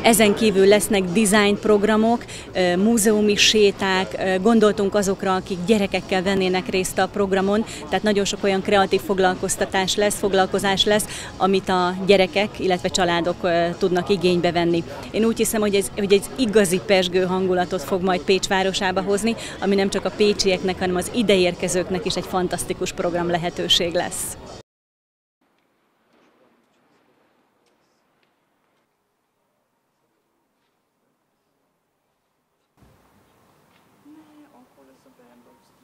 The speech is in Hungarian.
Ezen kívül lesznek design programok, múzeumi séták, gondoltunk azokra, akik gyerekekkel vennének részt a programon, tehát nagyon sok olyan kreatív foglalkozás lesz, amit a gyerekek, illetve családok tudnak igénybe venni. Én úgy hiszem, hogy ez igazi pezsgő hangulatot fog majd Pécs városába hozni, ami nem csak a pécsieknek, hanem az ideérkezőknek is egy fantasztikus program lehetőség lesz. Nej, akkor lesz a beendozás.